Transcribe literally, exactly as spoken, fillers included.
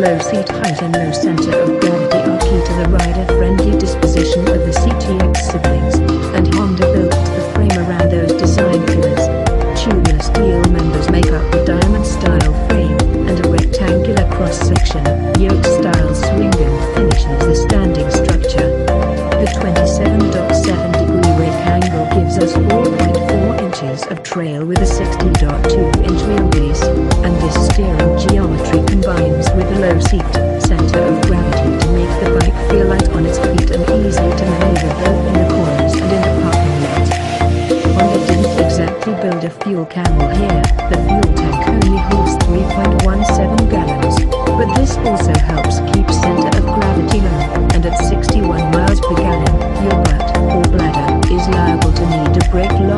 low seat height and low center of gravity are key to the rider-friendly disposition of the C T X siblings, and Honda built the frame around those design pillars. Tubular steel members make up the diamond-style frame, and a rectangular cross-section, yoke-style swing-in finishes the standing structure. The twenty-seven point seven degree rake angle gives us four point four inches of trail with a sixty point two inch wheelbase, and this steering geometry combines with the low seat center of gravity to make the bike feel light on its feet and easy to maneuver both in the corners and in the parking lot. Honda didn't exactly build a fuel camel here. The fuel tank only holds three point one seven gallons, but this also helps keep center of gravity low, and at sixty-one miles per gallon, your butt, or bladder, is liable to need a brake lock